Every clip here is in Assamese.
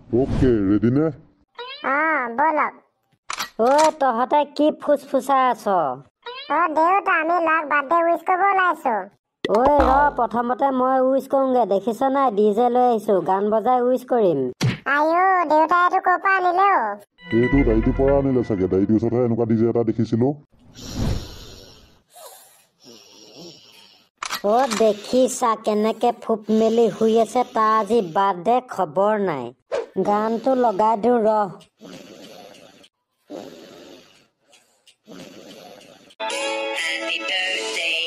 ओके रेडी ने बोलक तहते की फुसफुसा आछ देउता आमी लग बार्थडे उइश करब ओलाइছো र प्रथमते মই উইশ কৰোঁগে দেখিছ না ডিজে লৈ আহিছো গান বজাই উইশ কৰিম आयो देउता एतु कोपा आनिले এইটো দাইটো পৰা আনিলে চাগে দাইটো ওচৰতে এনেকুৱা ডিজে এটা দেখিছিলো দেখিছা কেনেকে ফুপ মেলি শুই আছে তাৰ আজি বাৰ্থডে খবৰ নাই গানটো লগাই দিওঁ ৰ Happy birthday,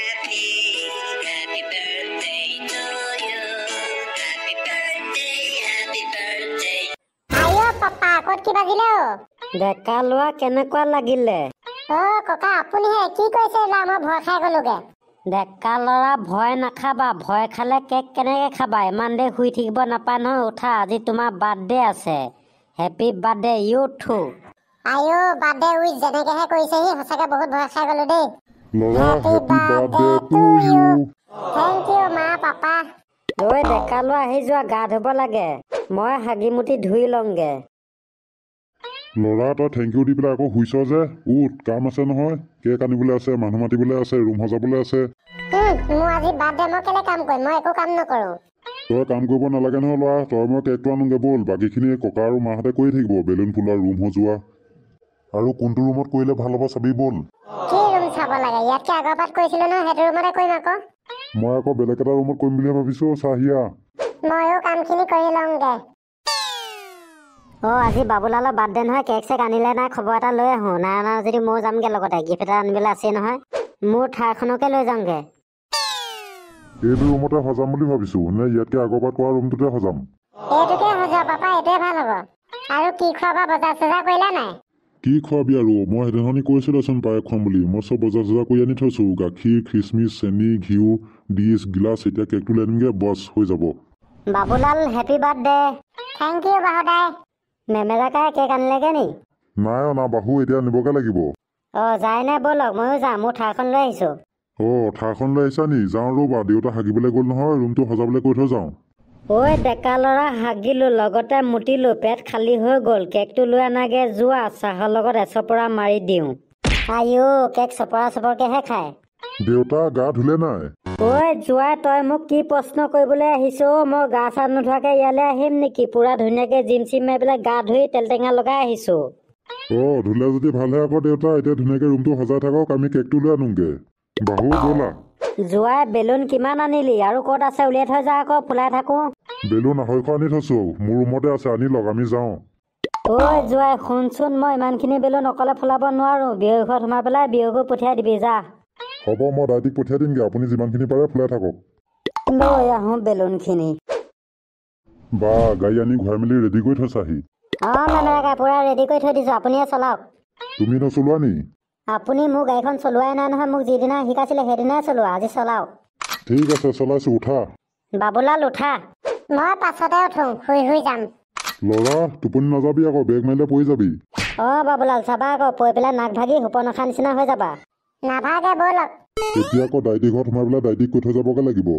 happy birthday to you. Happy birthday. आयो पप्पा कोट की बाजिले ডেকা লোৱা কেনেকুৱা লাগিলে कका আপুনি হে কি কৈছে লা মই ভয় খাই গলোগে ডেকা ল'ৰা ভয় নাখাবা ভয় খালে কেক কেনেকে খাবা ইমান দেৰি শুই থাকিব নাপায় নহয় উঠা আজি তোমাৰ বাৰ্থডে আছে হেপী বাৰ্থডে ইউ টু आयो बार्थडे उइश जेनेके हे कइसे हि हसाके बहुत भय खाइ गलो दे লৰা happy birthday to you thank you मा पापा ডেকা লোৱা আহি যোৱা গা ধুব লাগে মই হাগিমুটি ধুই লওঁগে লৰা তই থেংক ইউ দি পেলাই আকৌ শুইছ যে উঠ কাম আছে নহয় কেক আনিবলৈ আছে মানুহ মাতিবলৈ আছে ৰুম সজাবলৈ আছে मु আজি बार्थडे মই কেলে কাম কৰিম মই একো কাম নকৰো তই কাম কৰিব নালাগে নহয় লৰা তই মই কেকটো আনোগে বল বাকীখিনি ককা আৰু মাহঁতে কৰি থাকিব বেলুন ফুলোৱা ৰুম সজোৱা আৰু কোনটো ৰুমত কৰিলে ভাল হ'ব চাবি বল কি ৰুম চাব লাগে ইয়াতকে আগৰপাত কৈছিলো ন হেতু ৰুমতে কৰিম আকৌ মই আকৌ বেলেগ এটা ৰুমত কৰিম বুলি ভাবিছো চাহিয়া ময়ো কামখিনি কৰি লওঁগে আজি বাবুলালৰ বাৰ্থডে নহয় কেক চেক আনিলে নাই খবৰ এটা লৈ আহোঁ নাই অনা যদি ময়ো যামগে লগতে গিফ্ট এটা আনিবলৈ আছেই নহয় মোৰ ঠাইখনকে লৈ যাওঁগে এইটো ৰুমতে সজাম বুলি ভাবিছো নে ইয়াতকে আগৰপাত কৰা ৰুমটোতে সজাম এইটোকে সজা পাপা এইটোৱে ভাল হ'ব আৰু কি খোৱাবা বজাৰ চজাৰ কৰিলা নাই কি খোৱাবি আৰু মই সেইদিনাখনি কৈছিলোচোন পায়স খুৱাম বুলি মই চব বজাৰ চজাৰ কৰি আনি থৈছো গাখীৰ খিচমিচ চেনি ঘিউ ডিছ গিলাচ এতিয়া কেকটো লৈ আনিমগে বছ হৈ যাব Babulal happy birthday thank you বাহুদাই মেমেৰাকাই কেক আনিলেগে নি নাই অনা বাহু এতিয়া নিবগে লাগিব যায় নে ব'লক ময়ো যাম মোৰ ঠাইখন লৈ আহিছোঁ ঠাইখন লৈ আহিছা নি যাওঁ ৰ'বা দেউতা হাগিবলৈ গ'ল নহয় ৰুমটো সজাবলৈ কৈ থৈ যাওঁ ডেকা ল'ৰা হাগিলো লগতে মুতিলো পেট খালী হৈ গ'ল কেকটো লৈ আনাগে যোৱা চাহৰ লগত এচপৰা মাৰি দিওঁ আইও কেক চপৰা চপৰকেহে খায় দেউতা গা ধুলে নাই জোৱাই তই মোক কি প্ৰশ্ন কৰিবলৈ আহিছ মই গা চা নোধোৱাকে ইয়ালৈ আহিম নেকি পুৰা ধুনীয়াকে জিম চিম মাৰি পেলাই গা ধুই তেল টেঙা লগাই আহিছো ধুলে যদি ভালহে আকৌ দেউতা এতিয়া ধুনীয়াকে ৰুমটো সজাই থাকক আমি কেকটো লৈ আনোগে বাহু ব'লা জোৱাই বেলুন কিমান আনিলি আৰু ক'ত আছে উলিয়াই থৈ যা আকৌ ফুলাই থাকো বেলুন 250 আনি থৈছো মোৰ ৰুমতে আছে আনি লগ আমি যাওঁ জোৱাই শুনচোন মই ইমানখিনি বেলুন অকলে ফুলাব নোৱাৰো বিয়ৈ ঘৰত সোমাই পেলাই বিয়ৈকো পঠিয়াই দিবি যা হ'ব মই দাইটিক পঠিয়াই দিমগে আপুনি যিমানখিনি পাৰে ফুলাই থাকক লৈ আহোঁ বেলুনখিনি বা গাড়ী আনি ঘূৰাই মেলি ৰেডি কৰি থৈছাহি মেমেৰাকাই পুৰা ৰেডি কৰি থৈ দিছোঁ আপুনিয়ে চলাওক তুমি নচলোৱা নি আপুনি মোৰ গাড়ীখন চলোৱাই নাই নহয় মোক যিদিনা শিকাইছিলে সেইদিনাই চলোৱা আজি চলাওক ঠিক আছে চলাইছো উঠা বাবুলাল উঠা মই পাছতে উঠো শুই শুই যাম লৰা টোপনি নাযাবি আকৌ বেগ মাৰিলে পৰি যাবি বাবুলাল চাবা আকৌ পৰি পেলাই নাক ভাগি সোপনখা নিচিনা হৈ যাবা নাভাগে ব'লক এতিয়া আকৌ দাইটি ঘৰত সোমাই পেলাই দাইটিক কৈ থৈ যাবগে লাগিব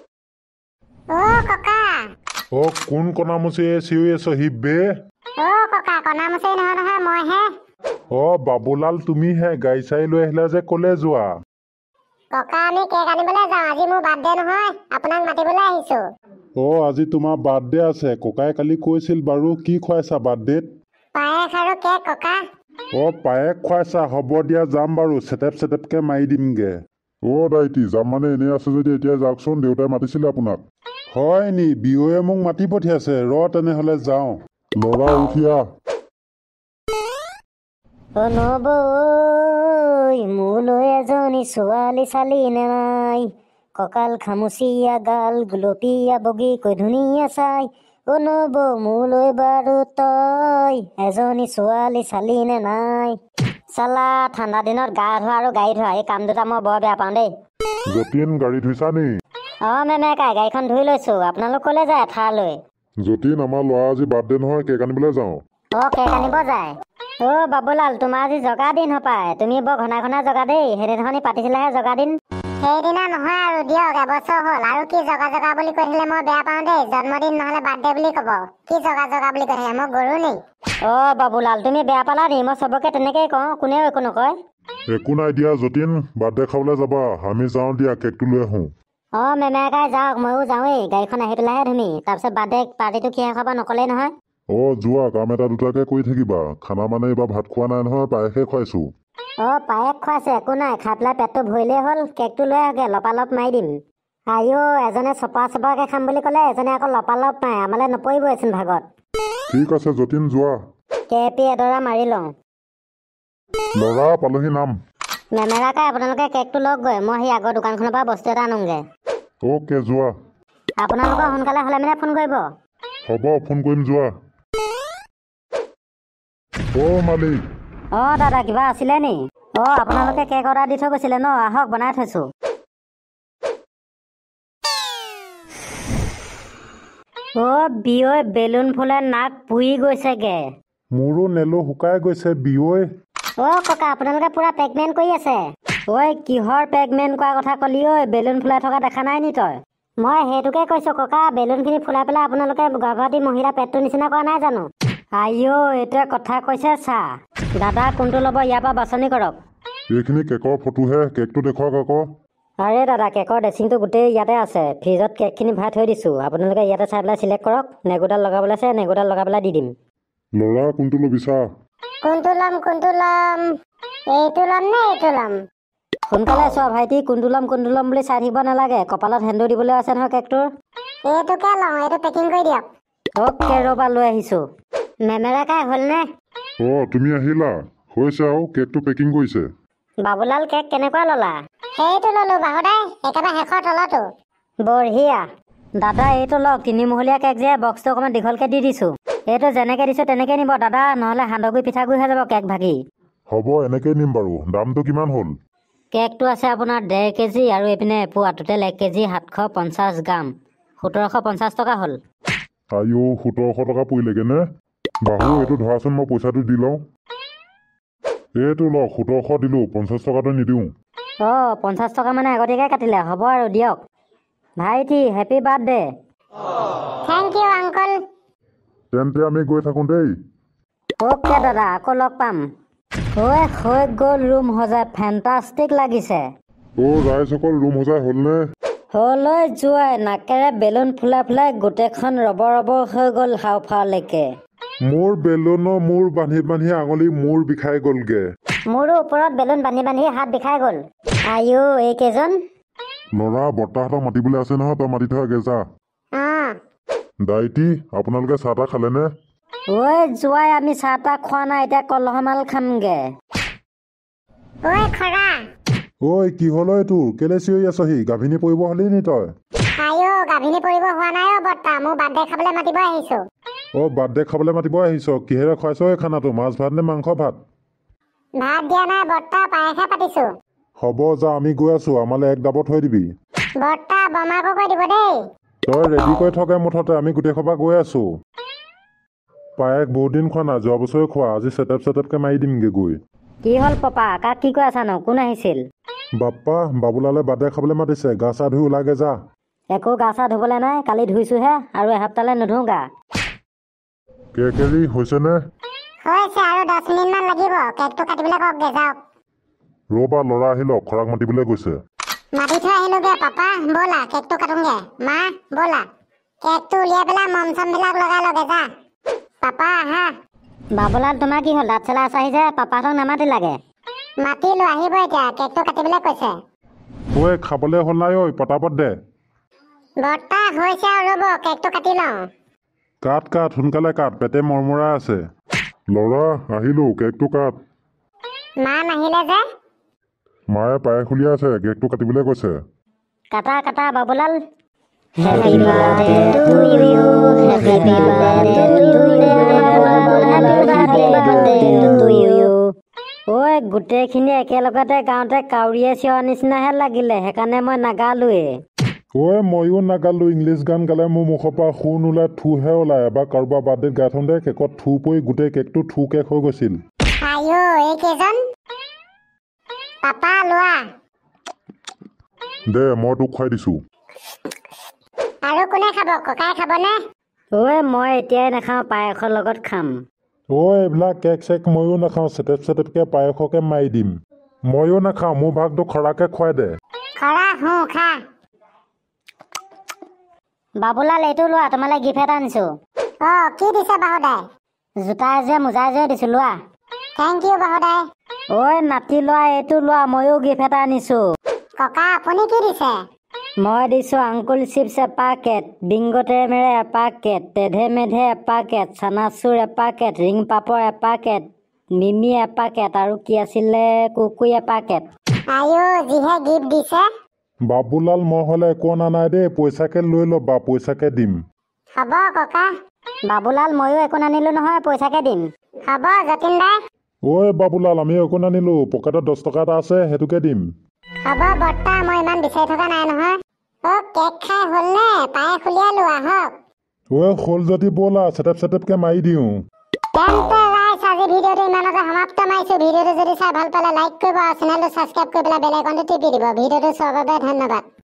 ককা কোন কণামুচি চিঞৰি আছ হিবে ককা কণামুচি নহয় নহয় মইহে বাবুলাল তুমিহে গাড়ী চাৰি লৈ আহিলা যে কলে যোৱা ককা আমি কেক আনিবলৈ যাওঁ আজি মোৰ বাৰ্থডে নহয় আপোনাক মাতিবলৈ আহিছো আজি তোমাৰ বাৰ্থডে আছে ককাই কালি কৈছিল বাৰু কি খুৱাইছা বাৰ্থডেত পায়স আৰু কেক ককা পায়স খুৱাইছা হ'ব দিয়া যাম বাৰু চেটেপকে মাৰি দিমগে দাইটি যাম মানে এনেই আছে যদি এতিয়া যাওকচোন দেউতাই মাতিছিলে আপোনাক হয় নি বিয়য়ে মোক মাতি পঠিয়াছে তেনেহলে যাওঁ লৰা উঠিয়া মোলৈ এজনী ছোৱালী চালি নাই কঁকাল খামুচিয়া গাল গুলপীয়া বগী কৈ ধুনীয়া চাই নবৌ মোলৈ বাৰু তই এজনী ছোৱালী চালি নে নাই চালা ঠাণ্ডা দিনত গা ধোৱা আৰু গাড়ী ধোৱা এই কাম দুটা মই বৰ বেয়া পাওঁ দেই যতীন গাড়ী ধুইছা নি মেমেকাই গাড়ীখন ধুই লৈছো আপোনালোক কলে যায় ঠাৰলৈ যতীন আমাৰ ল'ৰা আজি বাৰ্থডে নহয় কেক আনিবলৈ যাওঁ কেক আনিব যায় বাবুলাল তোমাৰ আজি জগা দিন হপায় তুমি বৰ ঘনাই ঘনাই জগা দেই সেইদিনাখনি পাতিছিলাহে জগা দিন সেইদিনা নহয় আৰু দিয়ক, এবছৰ হ'ল। আৰু কি জগা জগা বুলি কৈ থাকিলে মই বেয়া পাওঁ দেই। জন্মদিন নহলে বাৰ্থডে বুলি ক'ব। কি জগা জগা বুলি কৈ থাকে, মই গৰু নেই। বাবুলাল, তুমি বেয়া পালা নি? মই চবকে তেনেকেই কওঁ, কোনেও একো নকয়। একো নাই দিয়া যতীন, বাৰ্থডে খাবলৈ যাবা? আমি যাওঁ দিয়া, কেকটো লৈ আহোঁ। মেমেকাই যাওক, ময়ো যাওঁৱেই। গাড়ীখন আহি পেলাইহে ধুমি। তাৰপিছত বাৰ্থডে পাৰ্টিটো কিহে খাব নকলেই নহয়। যোৱা, কাম এটা দুটাকে কৰি থাকিবা। খানা মানে এইবাৰ ভাত খোৱা নাই নহয়, পায়সে খুৱাইছো। পায়েস খুৱাইছে, একো নাই। খাই পেলাই পেটটো ভৰিলেই হ'ল। কেকটো লৈ আহগে, লপালপ মাৰি দিম। এজনে চপাকে খাম বুলি ক'লে, এজনে আকৌ লপালপ মাৰে। আমালে নপৰিবইচোন ভাগত। ঠিক আছে যতীন, যোৱা। কেপি এডৰা মাৰি লওঁ। ল'ৰা পালোহি নাম। মেমেৰাকাই, আপোনালোকে কেকটো লওক গৈ। মই সেই আগৰ দোকানখনৰ পৰা বস্তু এটা আনোগে। অ'কে, যোৱা। আপোনালোকৰ সোনকালে হ'লে মানে ফোন কৰিব। হ'ব, ফোন কৰিম, যোৱা। মালিক। দাদা, কিবা আছিলে নি? আপোনালোকে কেক অৰ্ডাৰ দি থৈ গৈছিলে ন? আহক, বনাই থৈছো। বিয়ৈ, বেলুন ফুলে নাক পুৰি গৈছেগে। মোৰো নেলো শুকাই গৈছে বিয়ৈ। ককা, আপোনালোকে পুৰা পেকমেণ্ট কৰি আছে। কিহৰ পেকমেণ্ট কৰা কথা কলি? বেলুন ফুলাই থকা দেখা নাই নি তই? মই সেইটোকে কৈছো ককা, বেলুনখিনি ফুলাই পেলাই আপোনালোকে গৰ্ভৱতী মহিলা পেটটোৰ নিচিনা কৰা নাই জানো? এইটোৱে কথা কৈছে চা। দাদা কোনটো ল'ব, ইয়াৰ পৰা বাছনি কৰক। এইখিনি কেকৰ ফটোহে, কেকটো দেখুৱাওক আকৌ। আৰে দাদা, কেকৰ ড্ৰেছিংটো গোটেই ইয়াতে আছে। ফ্ৰিজত কেকখিনি ভৰাই থৈ দিছোঁ। আপোনালোকে ইয়াতে চাই পেলাই চিলেক্ট কৰক। নেগুডাল লগাবলৈ আছে, নেগুডাল লগাই পেলাই দি দিম। ল'ৰা কোনটো ল'বি চা। কোনটো ল'ম? এইটো ল'ম নে এইটো ল'ম? সোনকালে চোৱা ভাইটি, কোনটো ল'ম বুলি চাই থাকিব নালাগে। কপালত সেন্দুৰ দিবলৈ আছে নহয় কেকটোৰ। এইটোকে লওঁ, এইটো পেকিং কৰি দিয়ক। অ'কে, ৰ'বা লৈ আহিছোঁ। মেমেৰাকাই হ'লনে? তুমি আহিলা? হৈছে আৰু, কেকটো পেকিং কৰিছে। বাবুলাল, কেক কেনেকুৱা ল'লা? সেইটো ল'লো বাহুদাই, একেবাৰে শেষৰ তলতো। বঢ়িয়া। দাদা এইটো লওক, 3মহলীয়া কেক যে, বক্সটো অকণমান দীঘলকৈ দি দিছোঁ। এইটো যেনেকৈ দিছোঁ তেনেকৈ নিব দাদা, নহ'লে সান্দহগুৰি পিঠাগুৰি হৈ যাব কেক ভাগি। হ'ব, এনেকেই নিম বাৰু। দামটো কিমান হ'ল? কেকটো আছে আপোনাৰ 1.5 কেজি আৰু এইপিনে এপোৱা, টোটেল 1 কেজি 750 গ্ৰাম, 1750 টকা হ'ল। 1700 টকা পৰিলেগে নে? বাহু, এইটো ধৰাচোন, মই পইচাটো দি লওঁ। এইটো লওক, 1700 দিলোঁ, 50 টকাটো নিদিওঁ। 50 টকা মানে আগতীয়াকৈ কাটিলে, হ'ব আৰু দিয়ক। ভাইটি, happy birthday. Thank you uncle. তেন্তে আমি গৈ থাকোঁ দেই। অ'কে দাদা, আকৌ লগ পাম। হৈ গ'ল ৰুম সজাই, ফেণ্টাষ্টিক লাগিছে। ৰাইজসকল, ৰুম সজাই হ'লনে? হ'লৈ যোৱাই, নাকেৰে বেলুন ফুলাই গোটেইখন ৰবৰ হৈ গ'ল হাওফাওলৈকে। মোৰ বেলুনৰ মূৰ বান্ধি আঙুলি মূৰ বিষাই গ'লগে। মোৰো ওপৰত বেলুন বান্ধি হাত বিষাই গ'ল। এইকেইজন ল'ৰা, বৰ্তাহঁতক মাতিবলৈ আছে নহয়, তই মাতি থৈ আগে যা। দাইটি, আপোনালোকে চাহ তাহ খালেনে? যোৱাই, আমি চাহ তাহ খোৱা নাই, এতিয়া কলহমাল খামগে। খৰা। কি হ'ল তোৰ? কেলে চিঞৰি আছহি? গাভিনী পৰিব হ'লি নি তই? গাভিনী পৰিব হোৱা নাই বৰ্তা, মোৰ বাৰ্থডে খাবলৈ মাতিব আহিছো। বাৰ্থডে খাবলৈ মাতিব আহিছ? কিহেৰে খুৱাইছ এই খানাটো? মাছ ভাত নে মাংস ভাত? ভাত দিয়া নাই বৰ্তা, পায়সে পাতিছো। হ'ব, যা, আমি গৈ আছো। আমালৈ এক ডাবত থৈ দিবি। বৰ্তা, বমাকো কৈ দিব দেই। তই ৰেডি কৰি থাকে মুঠতে, আমি গোটেই সোপা গৈ আছো। পায়েক বহুত দিন খোৱা নাই, যোৱা বছৰে খোৱা। আজি চেটেপকে মাৰি দিমগে গৈ। কি হ'ল পাপা? কাক কি কৈ আছানো? কোন আহিছিল? বাপ্পা, বাবুলালে বাৰ্থডে খাবলৈ মাতিছে। গা চা ধুই ওলাগে যা। একো গা চা ধুবলৈ নাই, কালি ধুইছোহে, আৰু এসপ্তাহলৈ নুধু গা। কেকেৰি হৈছেনে? হৈছে, আৰু 10 মিনিটমান লাগিব। কেকটো কাটিবলৈ কওকগে, যাওক। ৰ'বা, ল'ৰা আহি লওক, খৰাক মাতিবলৈ গৈছে। মাতি থৈ আহিলোগে পাপা, ব'লা কেকটো কাটোগে। মা, ব'লা কেকটো উলিয়াই পেলাই মম চমবিলাক লগাই লগে, যা। পাপা আহা। বাবুলাল, তোমাৰ কি হ'ল? দাঁত চেলা আছাহি যে, পাপাহঁতক নামাতিলাগে? মাতিলো, আহিব এতিয়া। কেকটো কাটিবলৈ কৈছে। খাবলৈ হ'ল নাই? পটাপট দে। বৰ্তা, হৈছে আৰু ৰ'ব, কেকটো কাটি লওঁ। কাট, সোনকালে কাট, পেটে মৰমৰাই আছে। ল'ৰা আহিলো, কেকটো কাট। মা নাহিলে যে? মায়ে পায়স উলিয়াই আছে, কেকটো কাটিবলৈ কৈছে। কাটা Babulal. Happy birthday to you, happy birthday to you, happy birthday to you. গোটেইখিনি একেলগতে গাওঁতে কাউৰীয়ে চিঞৰ নিচিনাহে লাগিলে, সেইকাৰণে মই নাগালোৱে। ময়ো নাগালো। ইংলিছ গান গালে মোৰ মুখৰ পৰা সুৰ নোলায়, থুহে ওলায়। এবাৰ কাৰোবাৰ বাৰ্থডেত গাই থওঁতে কেকত থু পৰি গোটেই কেকটো থু কেক হৈ গৈছিল। এইকেইজন পাপা লোৱা। দে মই তোক খুৱাই দিছোঁ। আৰু কোনে খাব? ককাই খাবনে? ঐ মই এতিয়াই নাখাওঁ, পায়সৰ লগত খাম। এইবিলাক কেক চেক ময়ো নাখাওঁ, চেটেপকৈ পায়সকে মাৰি দিম। ময়ো নাখাওঁ, মোৰ ভাগটো খৰাকৈ খুৱাই দে। খৰা খা। বাবুলাল এইটো লোৱা, তোমালৈ গিফ্ট এটা আনিছোঁ। কি দিছে বাহুদাই? জোতা এযোৰে মোজা এযোৰে দিছোঁ, লোৱা। থেংক ইউ বাহুদাই। ঐ নাতি লোৱা, এইটো লোৱা, ময়ো গিফ্ট এটা আনিছোঁ। ককা আপুনি কি দিছে? মই দিছোঁ আংকুল চিপছ এপাকেট, বিংগ টেৰেমেৰে এপাকেট, তেধে মেধে এপাকেট, চানাচুৰ এপাকেট, ৰিং পাপৰ এপাকেট, মিমি এপাকেট আৰু কি আছিলে কুকুই এপাকেট। আয়ো যিহে গিফ্ট দিছে। বাবুলাল মই হ'লে একো অনা নাই দেই, পইচাকে লৈ ল'বা, পইচাকে দিম। হ'ব ককা। বাবুলাল ময়ো একো নানিলোঁ নহয়, পইচাকে দিম। হ'ব যতীন দাই। বাবুলাল আমি একো নানিলোঁ, পকেটত 10 টকা এটা আছে, সেইটোকে দিম। হ'ব বৰ্তা, মই ইমান বিচাৰি থকা নাই নহয়। কেক খাই হ'লনে? পায়স উলিয়ালো আহক। হ'ল যদি ব'লা, চেটেপকৈ মাৰি দিওঁ। তেন্তে ৰাইজ আজি ভিডিঅ'টো ইমানতে সমাপ্ত মাৰিছোঁ। ভিডিঅ'টো যদি চাই ভাল পালে লাইক কৰিব আৰু চেনেলটো ছাবস্ক্ৰাইব কৰি পেলাই বেল আইকনটো টিপি দিব। ভিডিঅ'টো চোৱাৰ বাবে ধন্যবাদ।